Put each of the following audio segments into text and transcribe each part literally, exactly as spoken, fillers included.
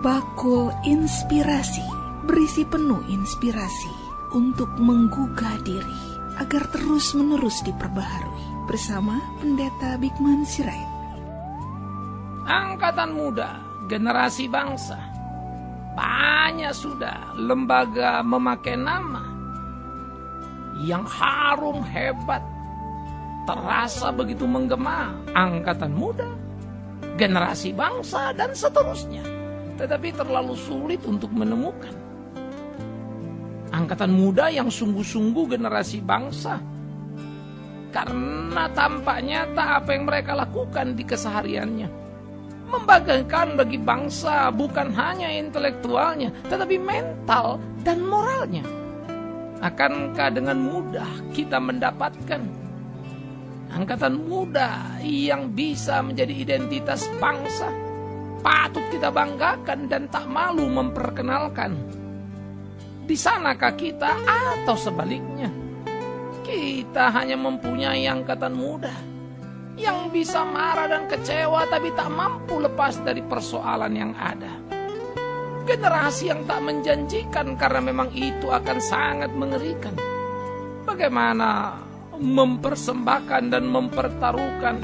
Bakul Inspirasi berisi penuh inspirasi untuk menggugah diri agar terus-menerus diperbaharui bersama Pendeta Bikman Sirait. Angkatan muda, generasi bangsa, banyak sudah lembaga memakai nama yang harum hebat, terasa begitu menggema. Angkatan muda, generasi bangsa, dan seterusnya. Tetapi terlalu sulit untuk menemukan angkatan muda yang sungguh-sungguh generasi bangsa. Karena tampaknya tak apa yang mereka lakukan di kesehariannya membanggakan bagi bangsa bukan hanya intelektualnya, tetapi mental dan moralnya. Akankah dengan mudah kita mendapatkan angkatan muda yang bisa menjadi identitas bangsa? Patut kita banggakan dan tak malu memperkenalkan. Di sanakah kita atau sebaliknya? Kita hanya mempunyai angkatan muda yang bisa marah dan kecewa tapi tak mampu lepas dari persoalan yang ada. Generasi yang tak menjanjikan karena memang itu akan sangat mengerikan. Bagaimana mempersembahkan dan mempertaruhkan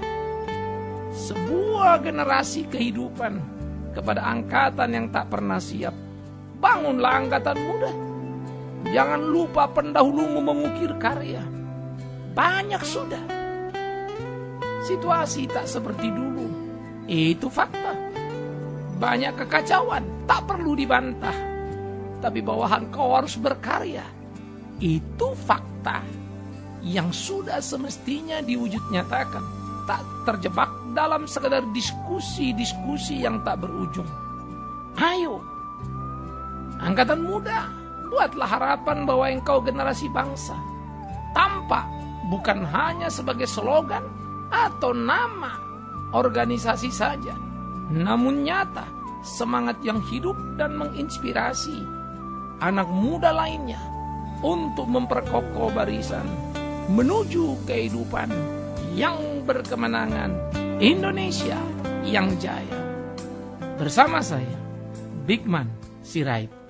sebuah generasi kehidupan kepada angkatan yang tak pernah siap. Bangunlah angkatan muda. Jangan lupa pendahulumu mengukir karya. Banyak sudah. Situasi tak seperti dulu. Itu fakta. Banyak kekacauan, tak perlu dibantah. Tapi bawahan kau harus berkarya. Itu fakta yang sudah semestinya diwujud nyatakan. Tak terjebak dalam sekedar diskusi-diskusi yang tak berujung. Ayo, angkatan muda, buatlah harapan bahwa engkau generasi bangsa. Tampak bukan hanya sebagai slogan atau nama organisasi saja, namun nyata semangat yang hidup dan menginspirasi anak muda lainnya untuk memperkokoh barisan menuju kehidupan yang berkemenangan, Indonesia yang jaya. Bersama saya, Bikman Sirait.